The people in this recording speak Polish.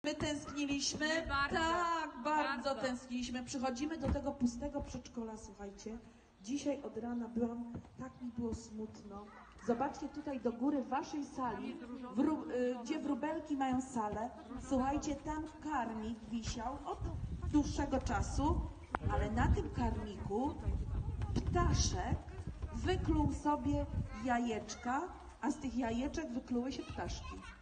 My tęskniliśmy? My bardzo, Tak, bardzo bardzo tęskniliśmy. Przychodzimy do tego pustego przedszkola, słuchajcie. Dzisiaj od rana byłam, tak mi było smutno. Zobaczcie tutaj do góry waszej sali, gdzie wróbelki mają salę. Słuchajcie, tam karmik wisiał od dłuższego czasu, ale na tym karmiku ptaszek wykluł sobie jajeczka, a z tych jajeczek wykluły się ptaszki.